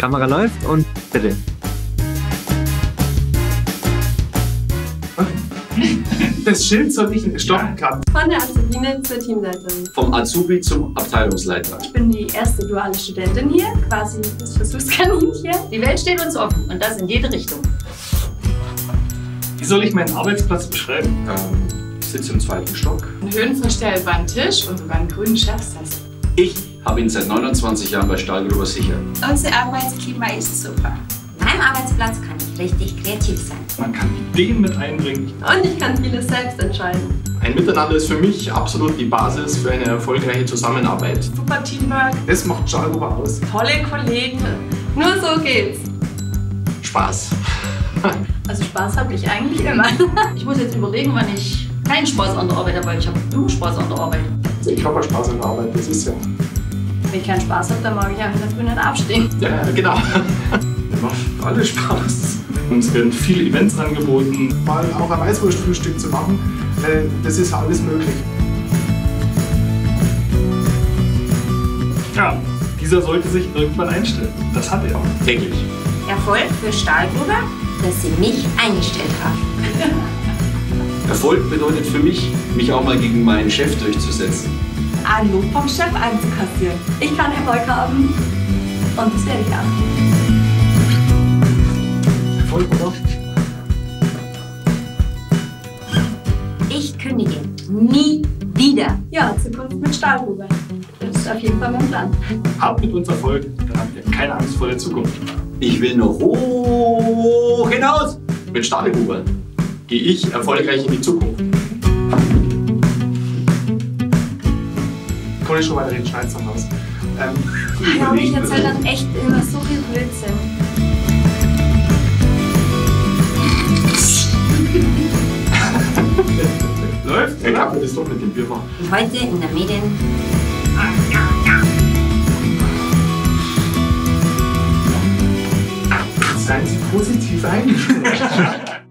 Kamera läuft und bitte. Das Schild soll ich stoppen kann. Von der Azubine zur Teamleiterin. Vom Azubi zum Abteilungsleiter. Ich bin die erste duale Studentin hier, quasi das Versuchskaninchen. Die Welt steht uns offen und das in jede Richtung. Wie soll ich meinen Arbeitsplatz beschreiben? Ich sitze im 2. Stock. Einen höhenverstellbaren Tisch und sogar einen grünen Chefsessel. Ich habe ihn seit 29 Jahren bei Stahlgruber sicher. Unser Arbeitsklima ist super. An meinem Arbeitsplatz kann ich richtig kreativ sein. Man kann Ideen mit einbringen. Und ich kann vieles selbst entscheiden. Ein Miteinander ist für mich absolut die Basis für eine erfolgreiche Zusammenarbeit. Super Teamwork, Das macht Stahlgruber aus. tolle Kollegen. Nur so geht's. Spaß. Also Spaß habe ich eigentlich immer. Ich muss jetzt überlegen, wann ich keinen Spaß an der Arbeit habe, weil ich habe immer Spaß an der Arbeit. Ich habe Spaß an der Arbeit, das ist ja. Wenn ich keinen Spaß habe, dann mag ich auch in der Früh nicht aufstehen. Ja, genau. Mir macht alles Spaß. Uns werden viele Events angeboten. Mal auch ein Weißwurstfrühstück zu machen, das ist alles möglich. Ja, dieser sollte sich irgendwann einstellen. Das hat er. Täglich. Erfolg für Stahlgruber, dass sie mich eingestellt haben. Erfolg bedeutet für mich, mich auch mal gegen meinen Chef durchzusetzen. Ein Lob vom Chef einzukassieren. Ich kann Erfolg haben. Und das werde ich auch. Erfolg, oder? Ich kündige nie wieder. Ja, Zukunft mit Stahlgruber. Das ist auf jeden Fall mein Plan. Habt mit uns Erfolg, dann habt ihr keine Angst vor der Zukunft. Ich will noch hoch hinaus. Mit Stahlgruber gehe ich erfolgreich in die Zukunft. Kann ich schon weiterreden, schneid's dann raus. Ja, aber ich erzähle dann echt immer so viel Blödsinn. Läuft? Ich glaube, das doch mit dem Bier machen. Und heute in der Medien. Seien Sie positiv eingestellt.